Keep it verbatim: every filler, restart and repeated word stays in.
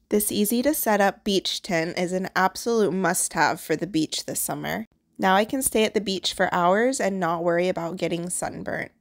This easy to set up beach tent is an absolute must-have for the beach this summer. Now I can stay at the beach for hours and not worry about getting sunburnt.